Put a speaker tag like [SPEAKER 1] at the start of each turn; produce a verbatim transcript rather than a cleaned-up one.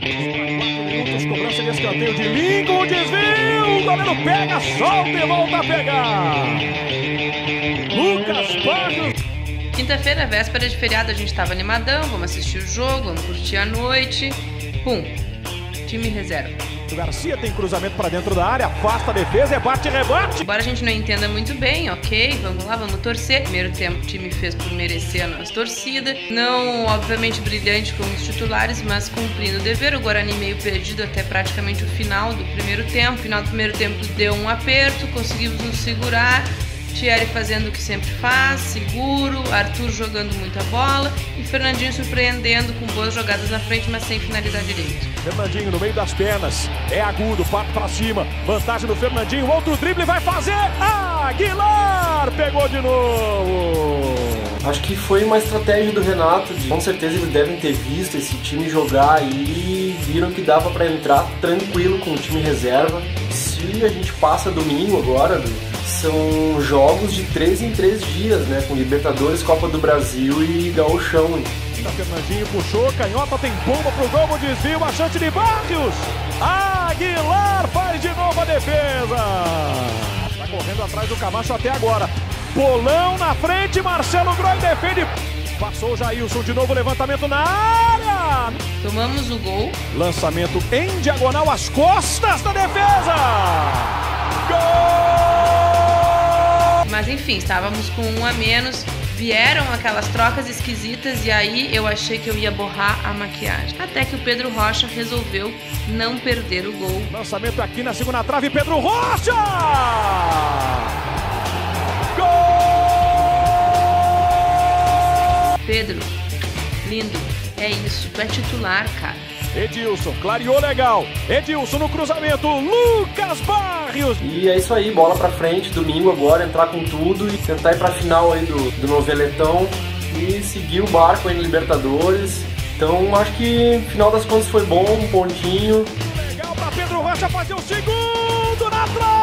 [SPEAKER 1] quatro minutos, cobrança de escanteio de Lincoln, desvio, o goleiro pega, solta e volta a pegar. Lucas Barros.
[SPEAKER 2] Quinta-feira, véspera de feriado, a gente tava animadão, vamos assistir o jogo, vamos curtir a noite. Pum, time reserva.
[SPEAKER 1] O Garcia tem cruzamento para dentro da área, afasta a defesa, é bate e rebate.
[SPEAKER 2] Embora a gente não entenda muito bem, ok, vamos lá, vamos torcer. Primeiro tempo o time fez por merecer a nossa torcida. Não, obviamente, brilhante como os titulares, mas cumprindo o dever. O Guarani meio perdido até praticamente o final do primeiro tempo. O final do primeiro tempo deu um aperto, conseguimos nos segurar. Thierry fazendo o que sempre faz, seguro, Arthur jogando muita bola e Fernandinho surpreendendo com boas jogadas na frente, mas sem finalizar direito.
[SPEAKER 1] Fernandinho no meio das pernas, é agudo, parte pra cima, vantagem do Fernandinho, outro drible vai fazer, Aguilar pegou de novo.
[SPEAKER 3] Acho que foi uma estratégia do Renato, de, com certeza eles devem ter visto esse time jogar aí e viram que dava para entrar tranquilo com o time reserva. Se a gente passa domingo agora, são jogos de três em três dias, né? Com Libertadores, Copa do Brasil e Gauchão.
[SPEAKER 1] Fernandinho puxou, canhota, tem bomba pro gol, desvio, a chance de Barrios. Aguilar faz de novo a defesa. Tá correndo atrás do Camacho até agora. Bolão na frente, Marcelo Groy defende. Passou o Jailson de novo, levantamento na área.
[SPEAKER 2] Tomamos o gol.
[SPEAKER 1] Lançamento em diagonal às costas da defesa. Gol!
[SPEAKER 2] Mas enfim, estávamos com um a menos, vieram aquelas trocas esquisitas e aí eu achei que eu ia borrar a maquiagem. Até que o Pedro Rocha resolveu não perder o gol.
[SPEAKER 1] Lançamento aqui na segunda trave, Pedro Rocha! Gol!
[SPEAKER 2] Pedro, lindo, é isso, tu é titular, cara.
[SPEAKER 1] Edilson, clareou legal. Edilson no cruzamento, Lucas Barrios.
[SPEAKER 3] E é isso aí, bola pra frente, domingo agora, entrar com tudo e tentar ir pra final aí do, do Noveletão e seguir o barco aí no Libertadores. Então acho que no final das contas foi bom, um pontinho.
[SPEAKER 1] Legal pra Pedro Rocha fazer o segundo na trave.